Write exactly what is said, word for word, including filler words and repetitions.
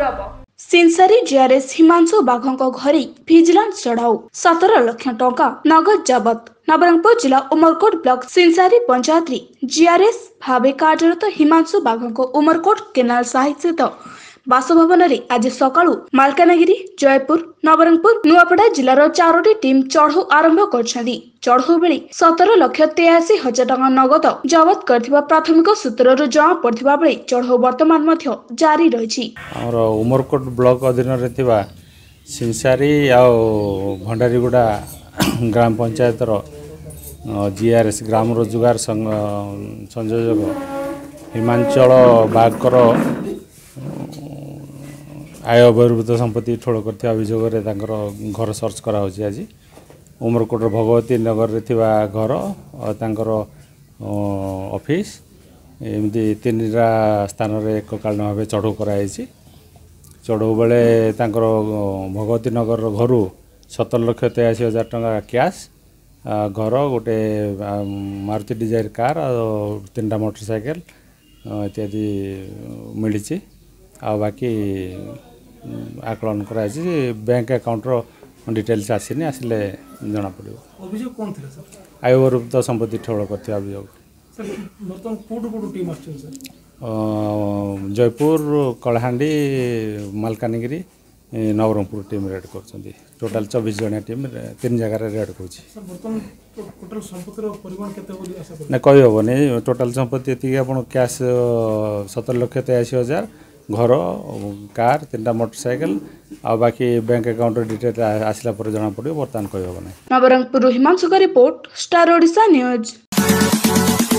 सिंसारी GRS Himanshu बाघों घरे vigilance चढ़ाऊ सतर लाख टंका नगद जबत। नवरंगपुर जिला उमरकोट ब्लॉक सिंसारी पंचायत जीआरएस भावे कार्यरत हिमांशु बाघों उमरकोट केनाल साहि स्थित बासभवन में आज सकाळु मालकानगिरी जयपुर नवरंगपुर नुआपड़ा जिलार चारोटी टीम चढ़ऊ आरंभ कर चढ़ऊ बेले सतर लक्ष तेयासी हजार टका नगद जबत कर प्राथमिक सूत्र जना पड़ा बेले चढ़ऊ वर्तमान जारी रही। उमरकोट ब्लॉक अधीन सिंसारी आ भंडारीगुड़ा ग्राम पंचायत जीआरएस ग्राम रोजगार संयोजक हिमांचल बागर आय बहिर्भूत संपत्ति ठोड़ कर अभियोग घर सर्च करा आज उमरकोट भगवती नगर रे घर और ऑफिस एमती तीन स्थान में एक कालीन भाव चढ़ऊ कराई चढ़ऊ बेले भगवती नगर घर सतर लक्ष तेयासी हजार टका कैश घर गोटे मारुति डिजायर कार और तीन टा मोटरसाइकेल इत्यादि मिली आ बाकी आकलन कराई बैंक अकाउंट डिटेल्स आसनी आसिले जना पड़ो। अभियोग कौन थे सर? आय बहिर्भूत संपत्ति ठोड़ कर अभियोग जयपुर कलाहांडी मालकानगिरी नवरंगपुर टीम रेड कर टोटाल चौबीस जन टीम तीन जगार रेड कर कही हेनी टोटाल संपत्ति आप कैश सतर लक्ष तेयासी हजार घर कार तीन टा मोटरसाइकेल आ बाकी बैंक अकाउंट डिटेल आसला जना पड़ो बर्तमान कही हेनी। नवरंगपुर हिमांशु का रिपोर्ट स्टार ओडिशा न्यूज।